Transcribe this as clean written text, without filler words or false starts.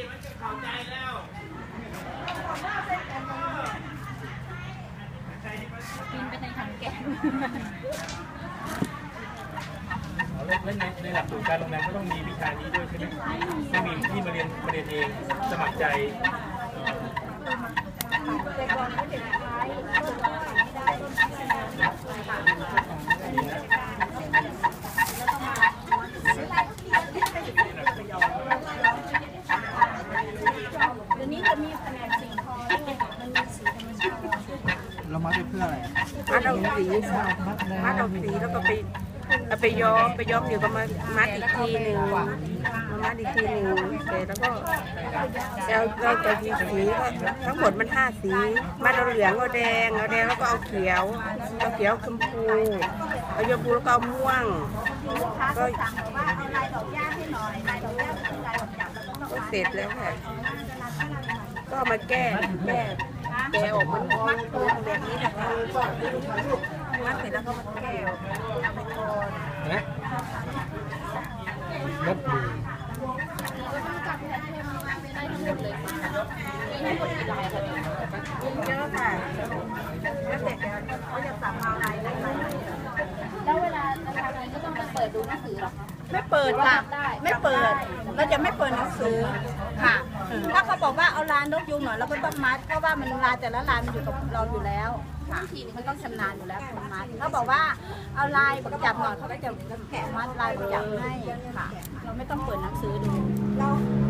กินไปในถังแก๊สแล้วในหลักสูตรการโรงแรมก็ต้องมีวิชานี้ด้วยใช่ไหมไม่มีที่มาเรียนเองสมัครใจเรามัดเพื่ออะไรมัดเอาสีแล้วก็ไปย้อมเดี๋ยวก็มามัดอีกทีหนึ่งเสร็จแล้วก็เราจะมีสีทั้งหมดมัน5 สีมัดเอาเหลืองเอาแดงแล้วก็เอาเขียวชมพูเอาชมพูแล้วก็เอาม่วงก็เสร็จแล้วค่ะก็มาแก้ออกมันมัดตัวแบบนี้นะคะมัดเสร็จแล้วก็มาแก้ไปก่อนนะลบมือเยอะค่ะแล้วเสร็จแล้วเขาจะสั่งเอาอะไรได้ไหมแล้วเวลาทำอะไรก็ต้องไปเปิดดูหนังสือหรอคะไม่เปิดค่ะไม่เปิดเราจะไม่เปิดหนังสือค่ะถ้าเขาบอกว่าเอาลานนกยูงหน่อยเราก็ต้องมัดเพราะว่ามันลานแต่ละลานมันอยู่กับเราอยู่แล้วบางทีมันต้องชำนาญอยู่แล้วคนมัดเขาบอกว่าเอาลายประจับหน่อยเขาก็จะแกะมัดลายประจับให้ค่ะเราไม่ต้องเปิดหนังสือดู